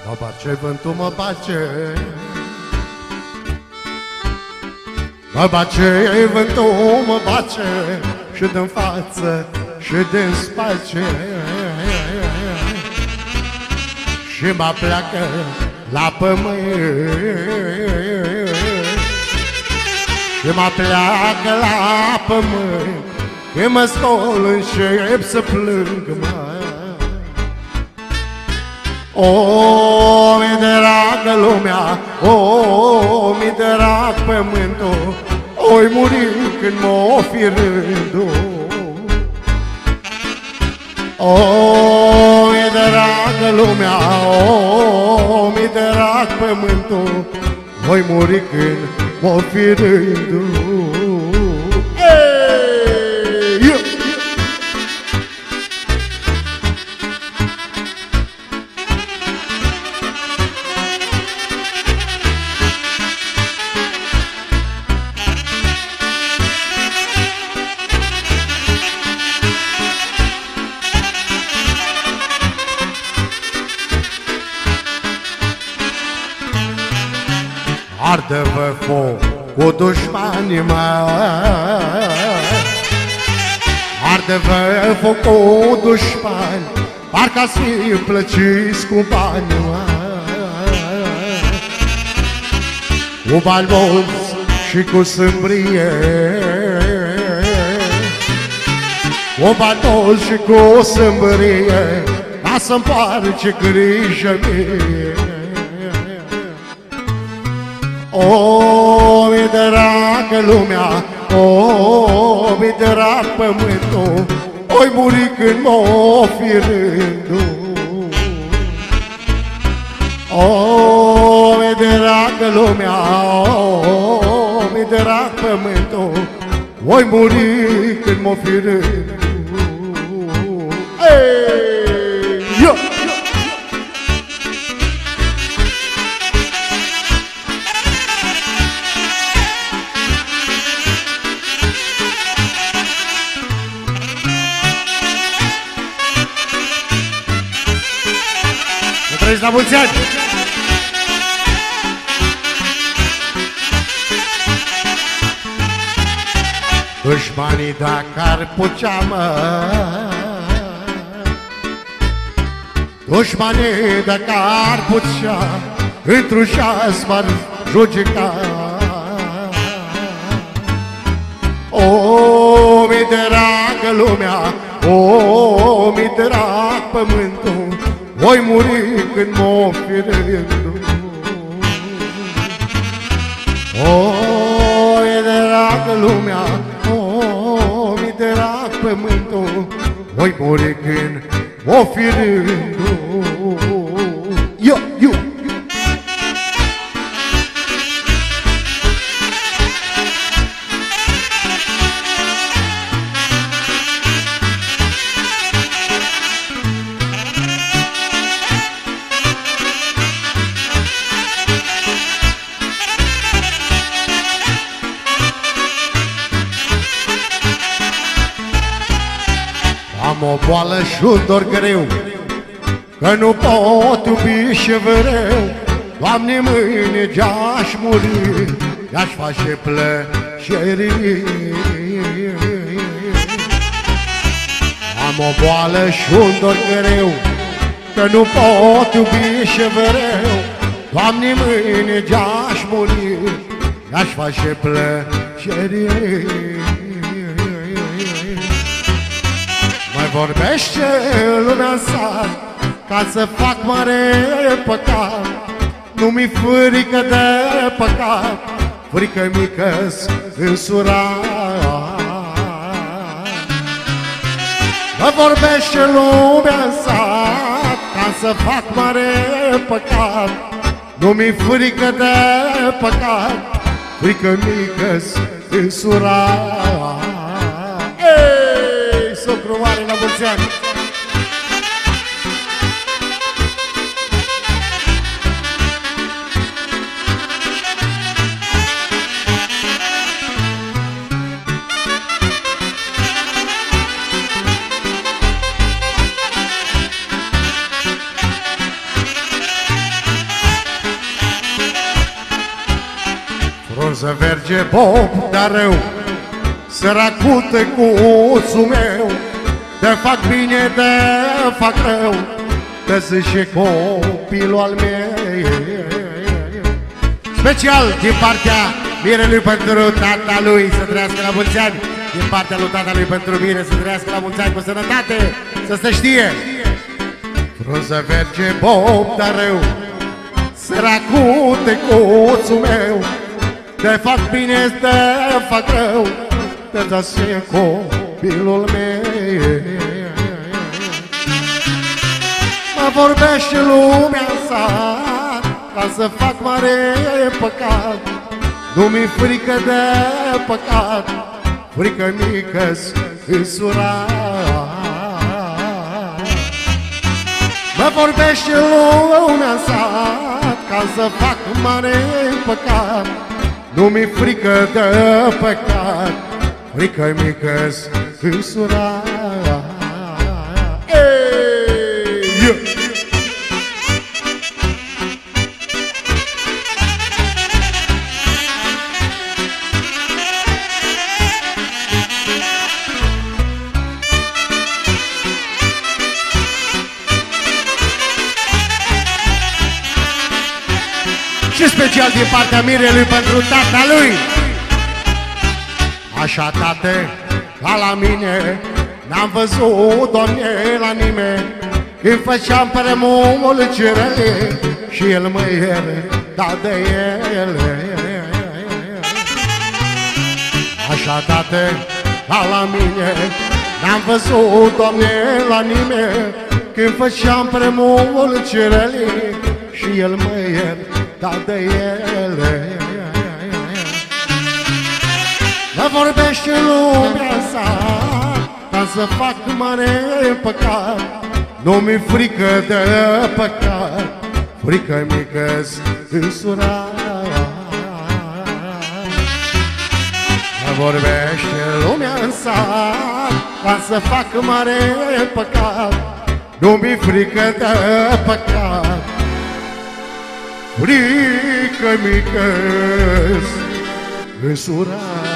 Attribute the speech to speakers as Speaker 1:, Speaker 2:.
Speaker 1: Mă bace vântul, mă bace, mă bace vântul, mă bace, și din față și din spate, și mă pleacă la pământ, și mă pleacă la pământ. Când mă scol încep să plâng, mă. O, mi-e dragă lumea, o, mi-e drag pământul, oi muri când m-o fi rândul. O, mi-e dragă lumea, o, mi-e drag pământul, oi muri când m-o fi rândul. Ardă-vă foc cu dușmanii mei, ardă-vă foc cu dușmani, parcă-ați fi plăciți cu bani, cu bani mulți și cu sâmbrie, cu bani mulți și cu sâmbrie, ca să-mi pare ce grijă mie. O, mi-e dragă lumea, o, mi-e drag pământul, oi muri când m-o fi rândul. O, mi-e dragă lumea, o, mi-e drag pământul, oi muri când m-o fi rândul. Ei, yo! La mulți ani! Dușmanii dacă ar putea, mă, dușmanii dacă ar putea, într-un șas m-ar judeca. O, mi-e dragă lumea, o, mi-e drag pământul, voi muri când m-o fi rândul. O, mi-e dragă lumea, o, mi-e drag pământul, voi muri când m-o fi rândul. Yo, yo! Am o boală și un dor greu, că nu pot iubi și vreau. Doamne, mâine de-aș muri, i-aș face plăcere. Am o boală și un dor greu, că nu pot iubi și vreau. Doamne, mâine de-aș muri, i-aș face plăcere. Vorbește lumea în sat ca să fac mare păcat. Nu mi frică de păcat, frică mică-s însurat. Mă vorbește lumea în sat ca să fac mare păcat. Nu mi frică de păcat, frică mică-s însurat. Socru mare, la mulți ani! Frunză verge bob, dar rău, săracul tăcuțul meu, te fac bine, te fac rău, te zice copilul al meu. Special din partea mirelui pentru tata lui, să trăiască la mulți ani. Din partea lui tata lui pentru mine, să trăiască la mulți ani cu sănătate, să se știe. Frunză verge bob, dar rău, săracul tăcuțul meu, te fac bine, te fac rău, te zice copilul meu. Mă vorbește lumea în sat ca să fac mare păcat. Nu mi-e frică de păcat, frică mică-s însurat. Mă vorbește lumea în sat ca să fac mare păcat. Nu mi-e frică de păcat, frică mică-s însurat. Și special din partea mirelui pentru tata lui. Așa, tate, ca la mine n-am văzut, Doamne, la nimeni, când făceam premulgerele și el mă ierta de ele. Așa, tate, ca la mine n-am văzut, Doamne, la nimeni, când făceam premulgerele și el mă ierta de ele. Mă vorbește lumea sa ca să fac mare păcat. Nu mi-e frică de păcat, frică mică-s însurat. Mă vorbește lumea în sat ca să fac mare păcat. Nu mi-e frică de păcat, frică mică-s însurat.